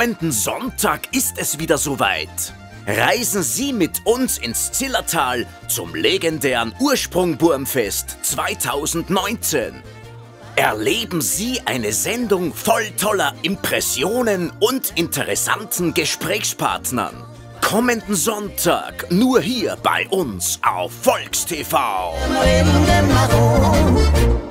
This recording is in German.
Kommenden Sonntag ist es wieder soweit. Reisen Sie mit uns ins Zillertal zum legendären Ursprung-Burmfest 2019. Erleben Sie eine Sendung voll toller Impressionen und interessanten Gesprächspartnern. Kommenden Sonntag nur hier bei uns auf VolksTV.